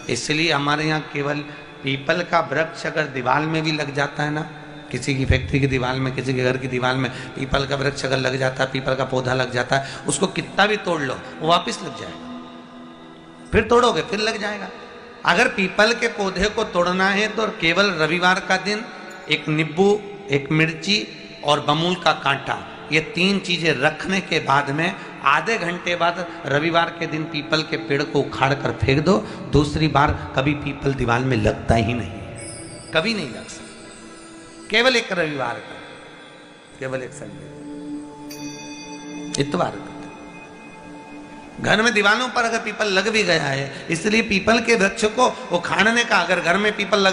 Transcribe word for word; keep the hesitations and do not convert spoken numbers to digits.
इसलिए हमारे यहाँ केवल पीपल का वृक्ष अगर दीवार में भी लग जाता है ना, किसी की फैक्ट्री की दीवार में, किसी के घर की दीवार में पीपल का वृक्ष अगर लग जाता है, पीपल का पौधा लग जाता है, उसको कितना भी तोड़ लो वो वापस लग जाएगा। फिर तोड़ोगे फिर लग जाएगा। अगर पीपल के पौधे को तोड़ना है तो केवल रविवार का दिन एक नींबू, एक मिर्ची और बमूल का कांटा, ये तीन चीजें रखने के बाद में आधे घंटे बाद रविवार के दिन पीपल के पेड़ को उखाड़ कर फेंक दो। दूसरी बार कभी पीपल दीवार में लगता ही नहीं, कभी नहीं लग सकता। केवल एक रविवार का, केवल एक संडे, इतवार का। घर में दीवानों पर अगर पीपल लग भी गया है, इसलिए पीपल के वृक्ष को उखाड़ने का, अगर घर में पीपल लग